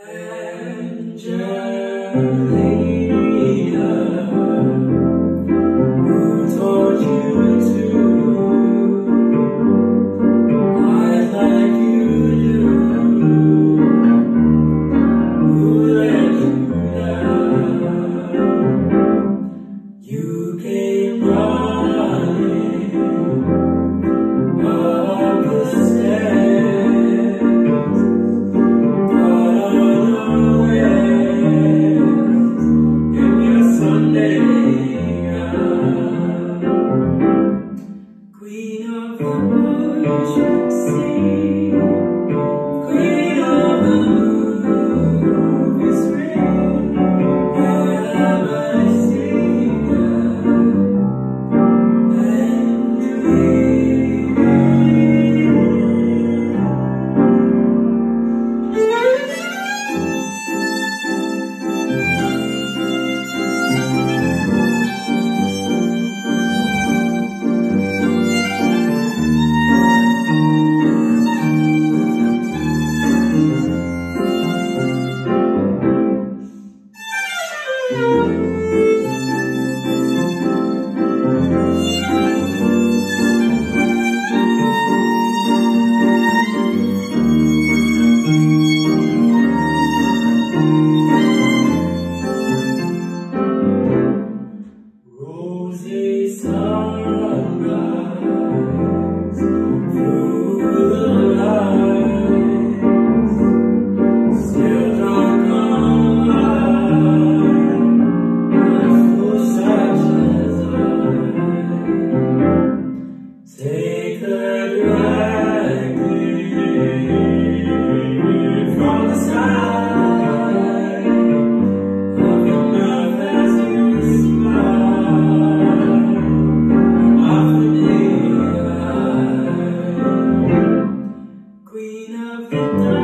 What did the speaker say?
Angelina, who told you to lie like you do? Who let you down? You came running up the stairs, but unaware in your Sunday gown. Queen of the ocean sea, queen of the moon's ring, have I seen her and rosy sunrise through the lights, still drunk on wine, my fool such as I. Take a drag from the side of your mouth as you smile. Queen of the dark.